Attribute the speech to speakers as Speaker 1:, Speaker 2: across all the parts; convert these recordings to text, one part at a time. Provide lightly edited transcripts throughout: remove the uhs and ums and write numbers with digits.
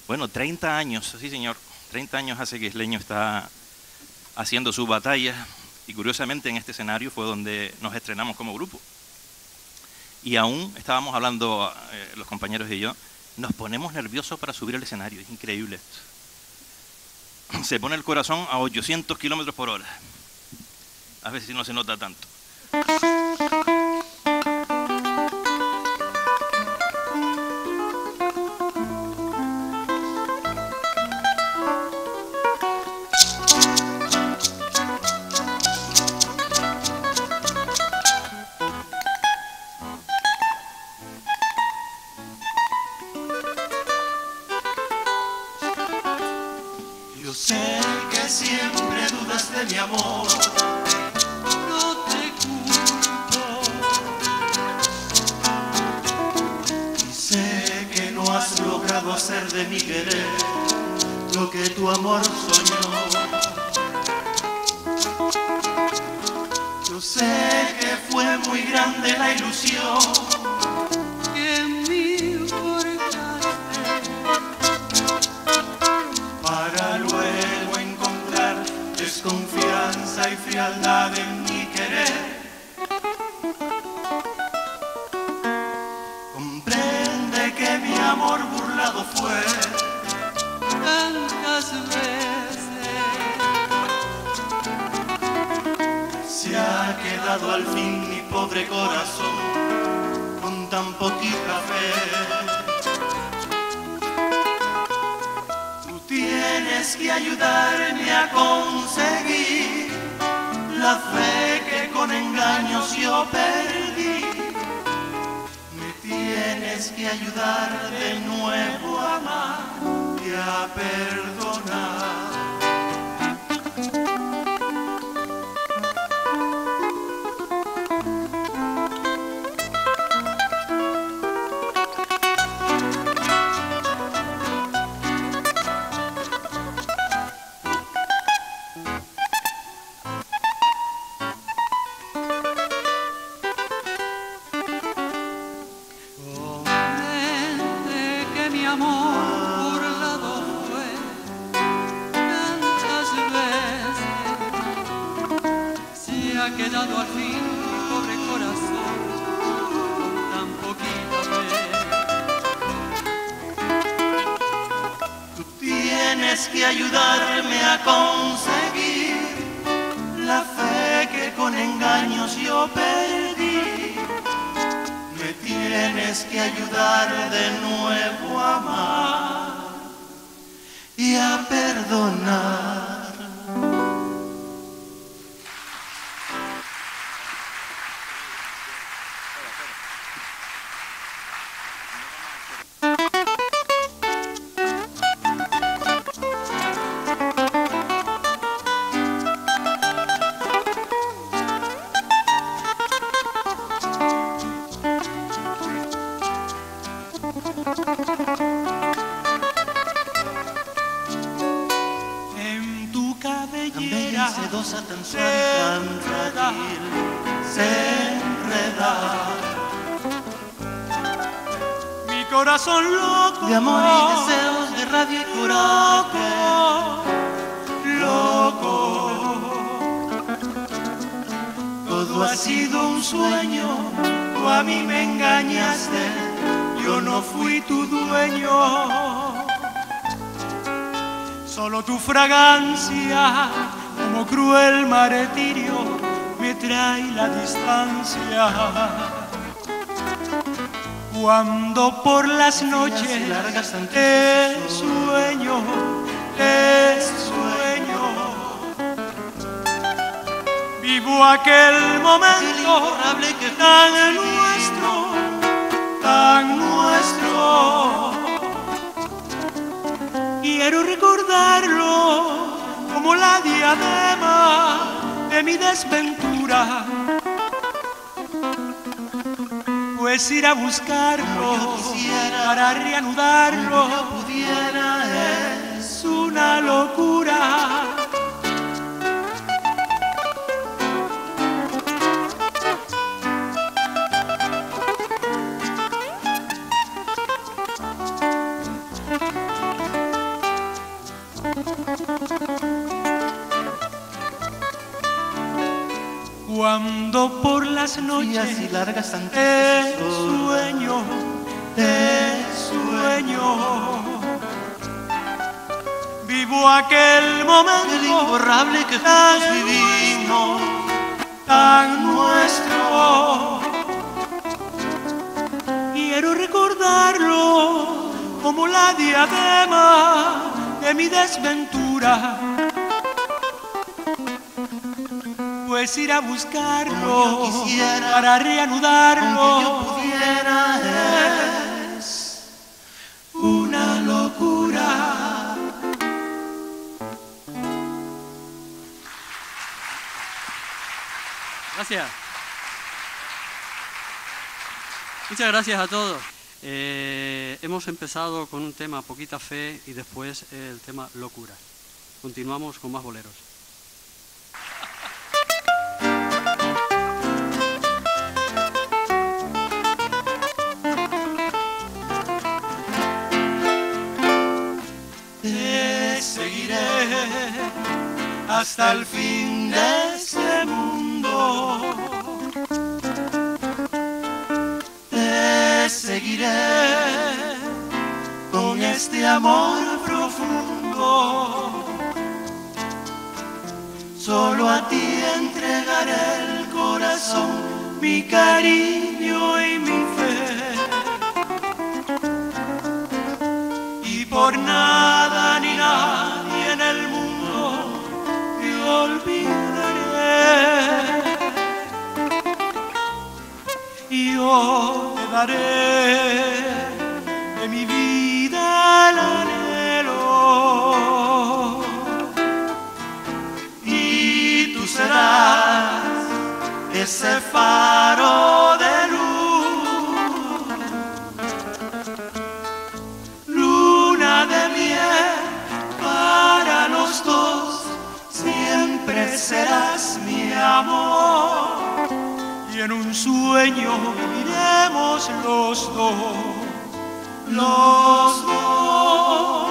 Speaker 1: Bueno, 30 años, sí señor, 30 años hace que Isleño está haciendo su batalla y curiosamente en este escenario fue donde nos estrenamos como grupo. Y aún estábamos hablando, los compañeros y yo, nos ponemos nerviosos para subir al escenario, es increíble esto. Se pone el corazón a 800 kilómetros por hora. A veces no se nota tanto.
Speaker 2: Yo sé que siempre dudas de mi amor, no te culpo. Y sé que no has logrado hacer de mi querer lo que tu amor soñó. Yo sé que fue muy grande la ilusión que en mí forjaste para luego encontrar desconfianza y frialdad en mi querer. Comprende que mi amor burlado fue tantas veces. Se ha quedado al fin mi pobre corazón con tan poquita fe. Tú tienes que ayudarme a conseguir la fe que con engaños yo perdí. Me tienes que ayudar de nuevo a amar y a perdonar. Quedado al fin mi pobre corazón con tan poquita fe. Tú tienes que ayudarme a conseguir la fe que con engaños yo perdí. Me tienes que ayudar de nuevo a amar y a perdonar. En tu cabellera sedosa tan suave, tan frágil, se enreda mi corazón loco de amor y deseos, de rabia y coraje, loco. Todo ha sido un sueño, tú a mí me engañaste, yo no fui tu dueño. Solo tu fragancia, como cruel martirio, me trae la distancia. Cuando por las noches largas te sueño, vivo aquel momento tan nuestro, tan nuestro. Quiero recordarlo como la diadema de mi desventura, pues ir a buscarlo para reanudarlo es una locura. Cuando por las noches
Speaker 3: y largas
Speaker 2: te sueño, vivo aquel momento
Speaker 3: el imborrable que juntos vivimos,
Speaker 2: tan nuestro. Quiero recordarlo como la diadema de mi desventura, pues ir a buscarlo
Speaker 3: yo quisiera,
Speaker 2: para reanudarlo,
Speaker 3: aunque yo pudiera,
Speaker 2: es una locura.
Speaker 4: Gracias. Muchas gracias a todos. Hemos empezado con un tema Poquita Fe y después el tema Locura. Continuamos con más boleros.
Speaker 2: Te seguiré hasta el fin de este mundo. Te seguiré con este amor profundo. Solo a ti entregaré el corazón, mi cariño y mi fe. Y por nada ni nadie en el mundo te olvidaré. Yo te daré de mi vida el anhelo y tú serás ese faro de luz, luna de miel para los dos, siempre serás mi amor. Y en un sueño viviremos los dos, los dos.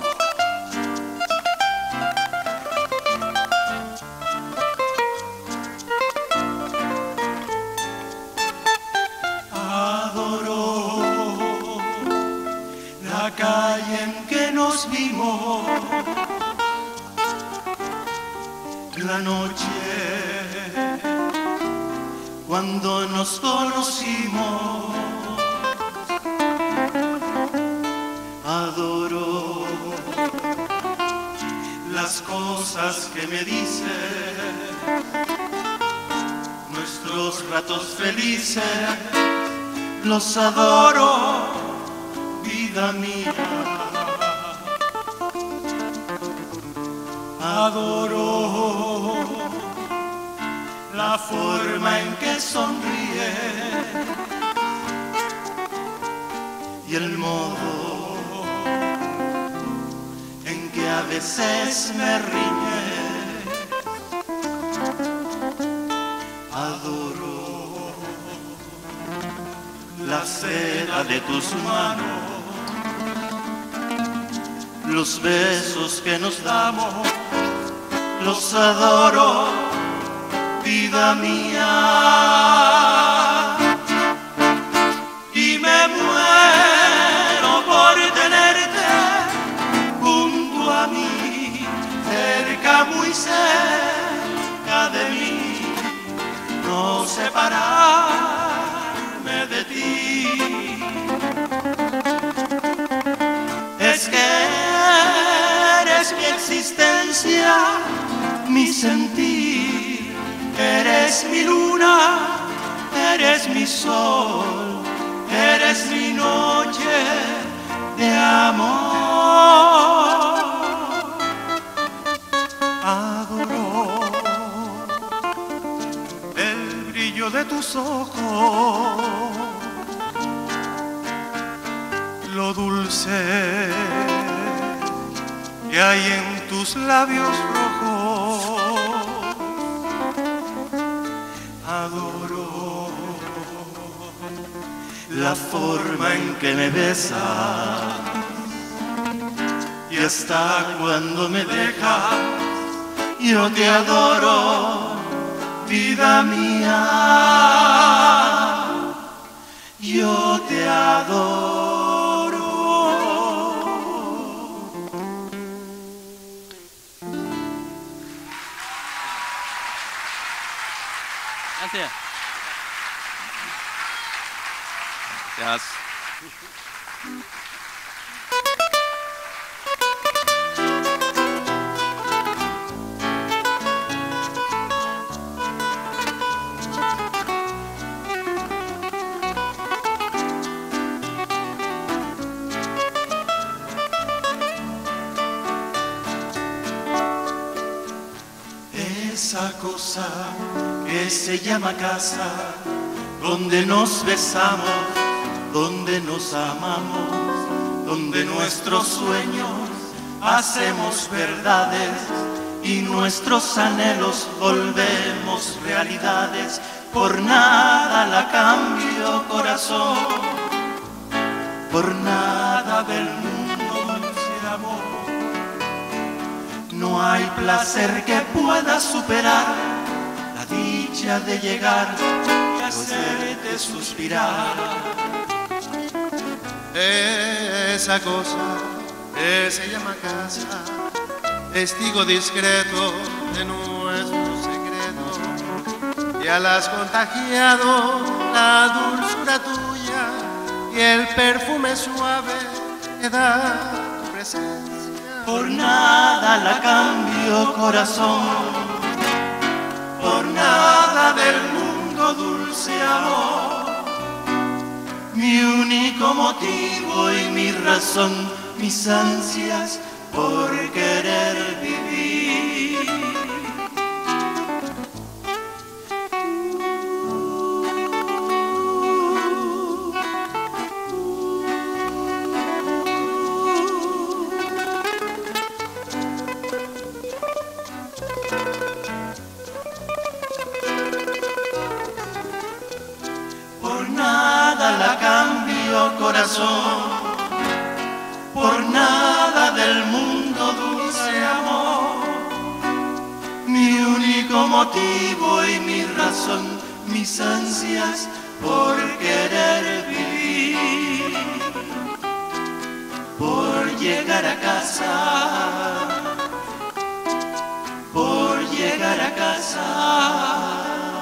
Speaker 2: Adoro la calle en que nos vimos, la noche cuando nos conocimos. Adoro las cosas que me dices, nuestros ratos felices, los adoro, vida mía. Adoro la forma en que sonríe y el modo en que a veces me riñe. Adoro la seda de tus manos, los besos que nos damos, los adoro, vida mía. Y me muero por tenerte junto a mí, cerca, muy cerca de mí, no separarme de ti. Es que eres mi existencia, mi sentir, eres mi luna, eres mi sol, eres mi noche de amor. Adoro el brillo de tus ojos, lo dulce que hay en tus labios rojos. Adoro la forma en que me besas y
Speaker 3: y hasta cuando me dejas, yo te adoro, vida mía, yo te adoro.
Speaker 4: Gracias.
Speaker 1: Gracias.
Speaker 3: Esa cosa que se llama casa, donde nos besamos, donde nos amamos, donde nuestros sueños hacemos verdades y nuestros anhelos volvemos realidades. Por nada la cambio, corazón, por nada del mundo dulce amor. No hay placer que pueda superar la dicha de llegar y hacerte suspirar.
Speaker 5: Esa cosa que se llama casa, testigo discreto de nuestro secreto, ya la has contagiado la dulzura tuya y el perfume suave que da tu presencia.
Speaker 3: Por nada la cambio, corazón, por nada del mundo dulce amor. Mi único motivo y mi razón, mis ansias por querer vivir. La cambio, corazón, por nada del mundo dulce amor. Mi único motivo y mi razón, mis ansias por querer vivir, por llegar a casa, por llegar a casa.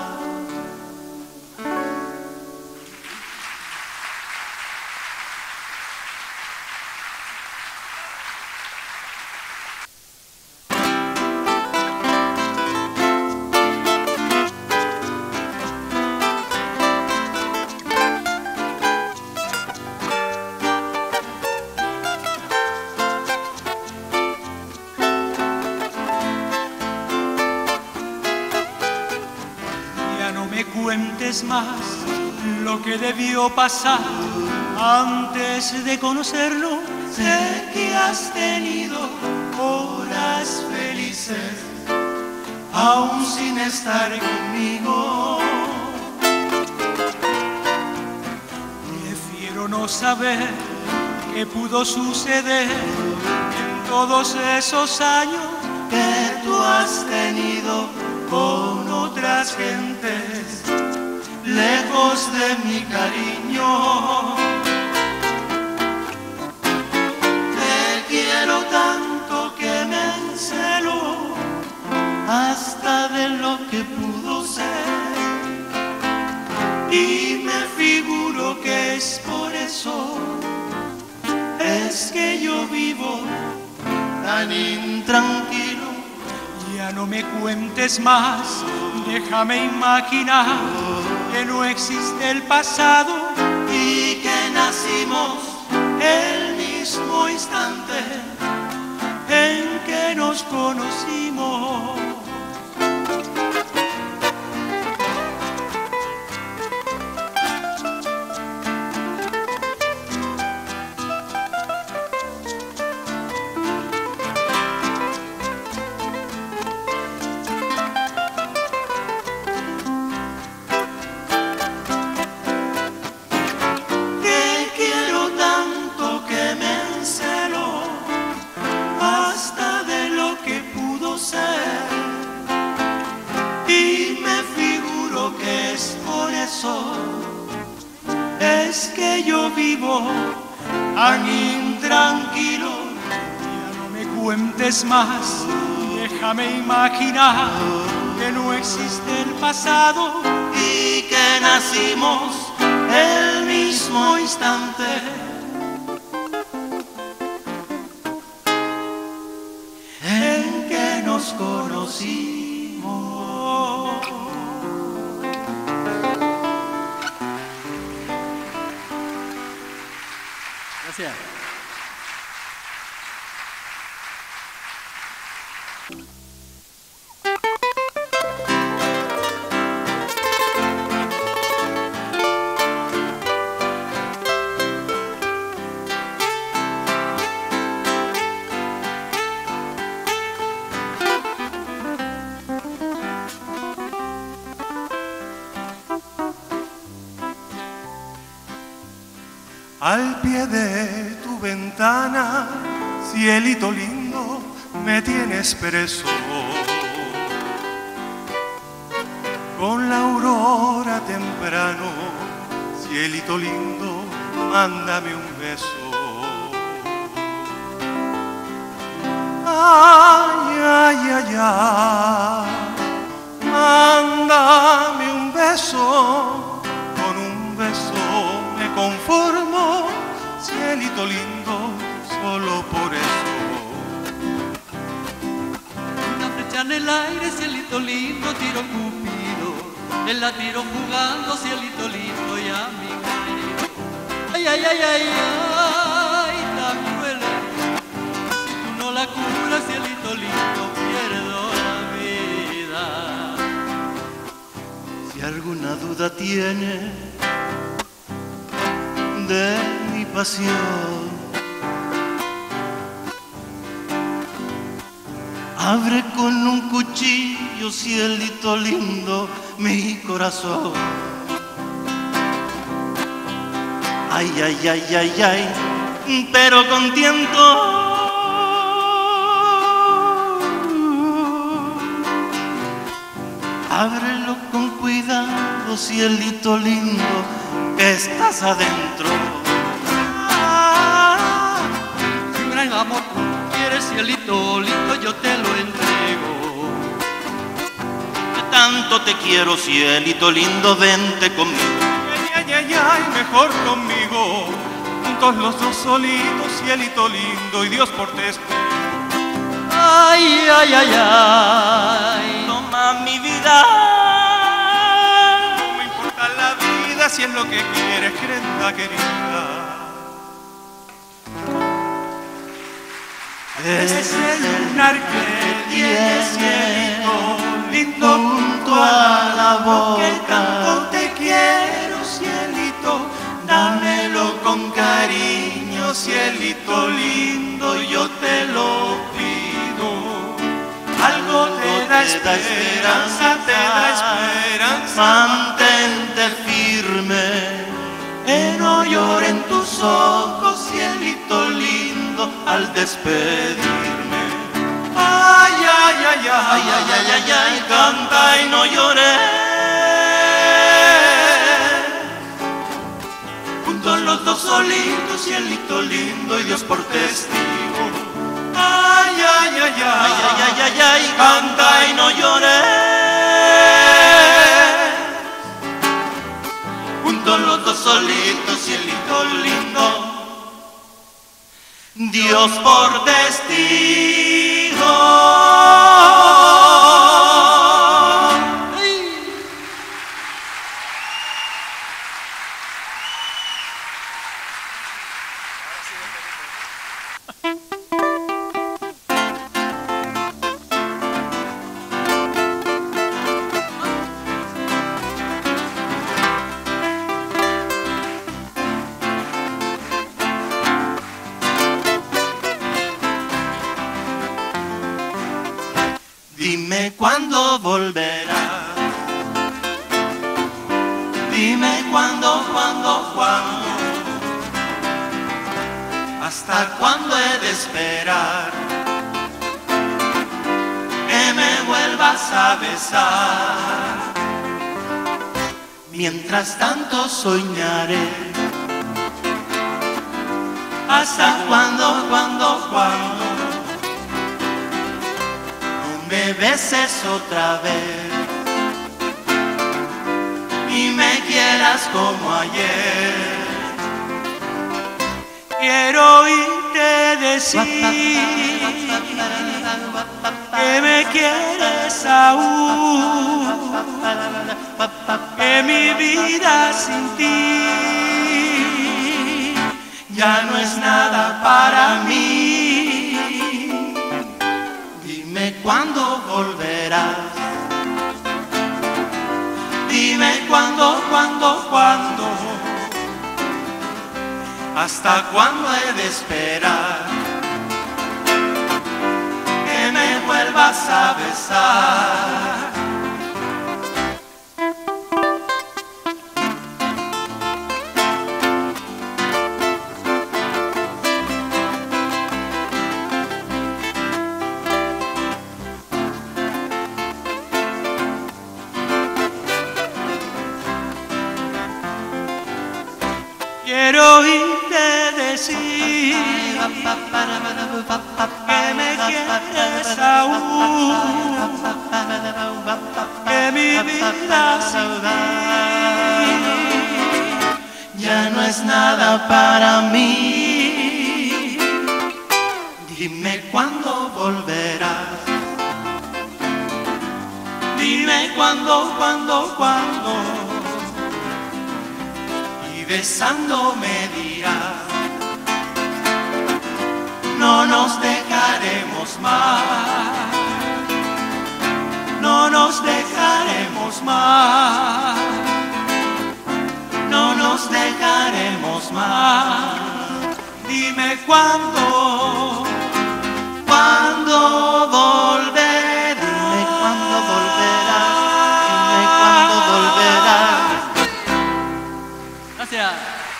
Speaker 2: Más lo que debió pasar antes de conocerlo.
Speaker 3: Sé que has tenido horas felices aún sin estar conmigo.
Speaker 2: Prefiero no saber qué pudo suceder en todos esos años
Speaker 3: que tú has tenido con otras gentes, lejos de mi cariño. Te quiero tanto que me encelo hasta de lo que pudo ser, y me figuro que es por eso es que yo vivo tan intranquilo.
Speaker 2: Ya no me cuentes más, déjame imaginar que no existe el pasado
Speaker 3: y que nacimos el mismo instante
Speaker 2: en que nos conocimos. tan intranquilo. Ya no me cuentes más, déjame imaginar que no existe el pasado
Speaker 3: y que nacimos el mismo instante. En que nos conocimos.
Speaker 4: Gracias.
Speaker 5: Al pie de tu ventana, cielito lindo, me tienes preso. Con la aurora temprano, cielito lindo, mándame un beso. Ay, ay, ay, ay, mándame un beso. Con un beso me conformo, cielito lindo, solo por eso.
Speaker 4: Una flecha en el aire, cielito lindo, tiro Cupido. Él la tiro jugando, cielito lindo, y a mi querido. Ay, ay, ay, ay, ay, tan cruel. Si tú no la curas, cielito lindo, pierdo la vida.
Speaker 3: Si alguna duda tiene de mi pasión, abre con un cuchillo, cielito lindo, mi corazón. Ay, ay, ay, ay, ay, pero con tiento. Ábrelo con cuidado, cielito lindo, que estás adentro.
Speaker 4: Si un gran amor quieres, cielito lindo, yo te lo entrego.
Speaker 3: Que tanto te quiero, cielito lindo, vente conmigo.
Speaker 5: Ay, ay, ay, ay, mejor conmigo, juntos los dos solitos, cielito lindo, y Dios por testigo.
Speaker 4: Ay, ay, ay, ay.
Speaker 3: Toma mi vida.
Speaker 5: No me importa la vida si es lo que quieres, crenda querida.
Speaker 2: Es el lunar que tienes, cielito lindo,
Speaker 3: junto a la
Speaker 2: que
Speaker 3: boca.
Speaker 2: tanto te quiero, cielito, dámelo con cariño, cielito lindo, yo te lo pido. Algo te da esperanza, te da esperanza.
Speaker 3: Mantente firme, que no lloren tus ojos, cielito lindo, al despedirme.
Speaker 2: Ay, ay, ay, ay,
Speaker 3: Ay, ay, ay, ay, ay, canta y no llores.
Speaker 2: juntos los dos solitos, cielito lindo, y Dios por testigo. Ay, ay, ay,
Speaker 3: Ay,
Speaker 2: ay,
Speaker 3: ay, ay, ay, ay, canta y no llores.
Speaker 2: juntos los dos solitos, cielito lindo,
Speaker 3: Dios por testigo. Dime cuándo volverás. Dime cuándo, cuándo. ¿Hasta cuándo he de esperar que me vuelvas a besar? Mientras tanto soñaré ¿Hasta cuándo, cuándo no me beses otra vez y me quieras como ayer?
Speaker 2: Quiero oírte decir que me quieres aún, que mi vida sin ti ya no es nada para mí.
Speaker 3: Dime cuándo volverás, dime cuándo, ¿hasta cuándo he de esperar que me vuelvas a besar?
Speaker 2: Quiero oírte decir que me quieres aún, que mi vida sin ti
Speaker 3: ya no es nada para mí. Dime cuándo volverás, dime cuándo, y besándome dirás, no nos dejaremos más, no nos dejaremos más, no nos dejaremos más.
Speaker 2: Dime cuándo
Speaker 3: volverás, dime cuándo volverás, dime cuándo volverás.
Speaker 4: Gracias.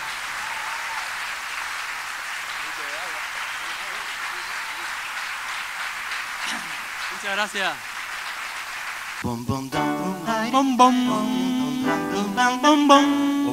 Speaker 4: Muchas gracias.
Speaker 3: Bom bom dum
Speaker 2: bom bom bom bom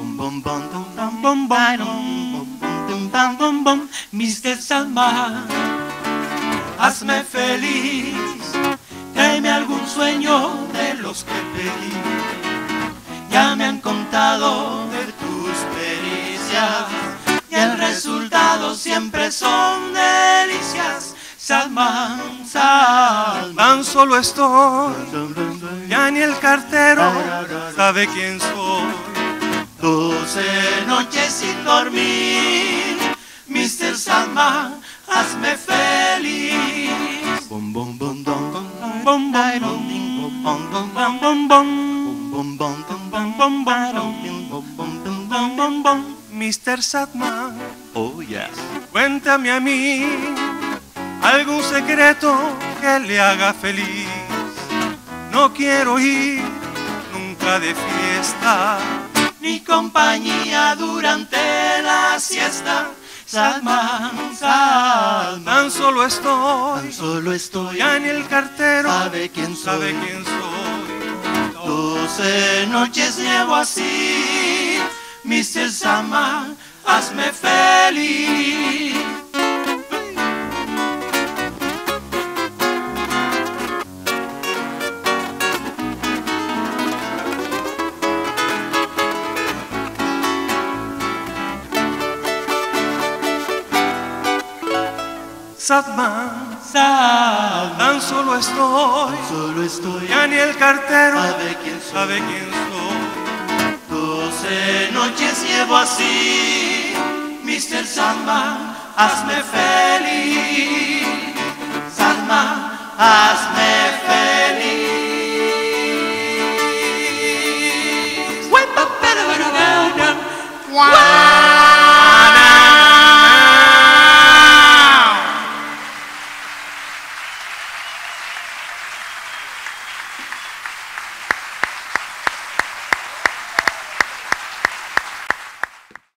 Speaker 2: bom bom. Mr. Sandman, hazme feliz, tráeme algún sueño de los que pedí. Ya me han contado de tus pericias y el resultado siempre son delicias. Sandman, Sandman,
Speaker 5: Tan solo estoy, ya ni el cartero sabe quién soy.
Speaker 3: 12 noches sin dormir, Mr. Sandman, hazme feliz. Bom bom bom dom
Speaker 2: bom bom bom bom bom bom.
Speaker 5: Mr. Sandman,
Speaker 1: Oh, yes.
Speaker 5: cuéntame a mí algún secreto que le haga feliz. No quiero ir nunca de fiesta,
Speaker 3: ni compañía durante la siesta. Sandman, Sandman,
Speaker 5: tan solo estoy,
Speaker 3: solo estoy,
Speaker 5: ya ni el cartero
Speaker 3: sabe quién
Speaker 5: sabe
Speaker 3: soy.
Speaker 5: quién soy.
Speaker 3: 12 noches llevo así, Mr. Sandman, hazme feliz.
Speaker 5: Sandman,
Speaker 2: Sandman,
Speaker 5: tan solo
Speaker 3: estoy,
Speaker 5: ya ni el cartero
Speaker 3: sabe quién soy.
Speaker 5: sabe quién soy.
Speaker 3: 12 noches llevo así, Mr. Sandman, hazme feliz. Sandman, hazme feliz.
Speaker 2: wow.